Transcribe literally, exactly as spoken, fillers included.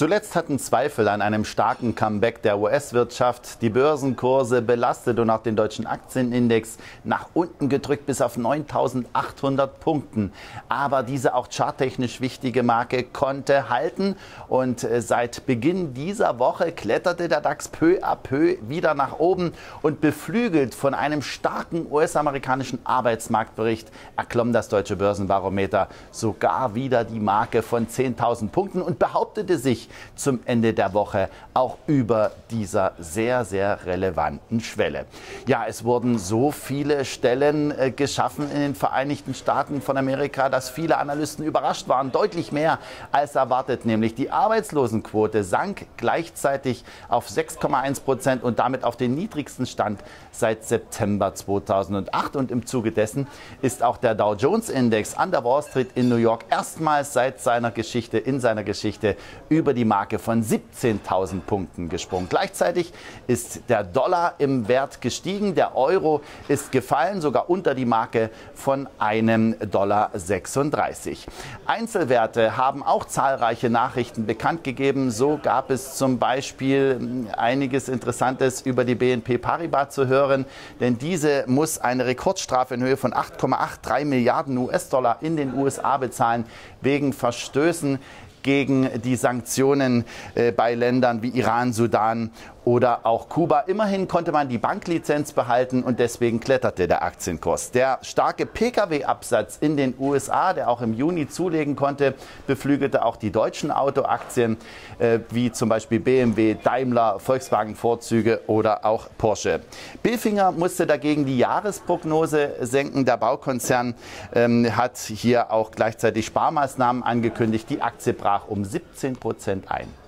Zuletzt hatten Zweifel an einem starken Comeback der U S-Wirtschaft die Börsenkurse belastet und auch den deutschen Aktienindex nach unten gedrückt bis auf neuntausendachthundert Punkten. Aber diese auch charttechnisch wichtige Marke konnte halten und seit Beginn dieser Woche kletterte der DAX peu à peu wieder nach oben und beflügelt von einem starken U S-amerikanischen Arbeitsmarktbericht erklomm das deutsche Börsenbarometer sogar wieder die Marke von zehntausend Punkten und behauptete sich zum Ende der Woche auch über dieser sehr, sehr relevanten Schwelle. Ja, es wurden so viele Stellen äh, geschaffen in den Vereinigten Staaten von Amerika, dass viele Analysten überrascht waren. Deutlich mehr als erwartet, nämlich die Arbeitslosenquote sank gleichzeitig auf sechs Komma eins Prozent und damit auf den niedrigsten Stand seit September zweitausendacht. Und im Zuge dessen ist auch der Dow Jones Index an der Wall Street in New York erstmals seit seiner Geschichte, in seiner Geschichte über die Marke von siebzehntausend Punkten gesprungen. Gleichzeitig ist der Dollar im Wert gestiegen, der Euro ist gefallen, sogar unter die Marke von einem Dollar sechsunddreißig. Einzelwerte haben auch zahlreiche Nachrichten bekannt gegeben. So gab es zum Beispiel einiges Interessantes über die B N P Paribas zu hören, denn diese muss eine Rekordstrafe in Höhe von acht Komma dreiundachtzig Milliarden U S-Dollar in den U S A bezahlen wegen Verstößen gegen die Sanktionen äh, bei Ländern wie Iran, Sudan oder auch Kuba. Immerhin konnte man die Banklizenz behalten und deswegen kletterte der Aktienkurs. Der starke Pkw-Absatz in den U S A, der auch im Juni zulegen konnte, beflügelte auch die deutschen Autoaktien, äh, wie zum Beispiel B M W, Daimler, Volkswagen-Vorzüge oder auch Porsche. Bilfinger musste dagegen die Jahresprognose senken. Der Baukonzern ähm, hat hier auch gleichzeitig Sparmaßnahmen angekündigt. Die Aktie brach um siebzehn Prozent ein.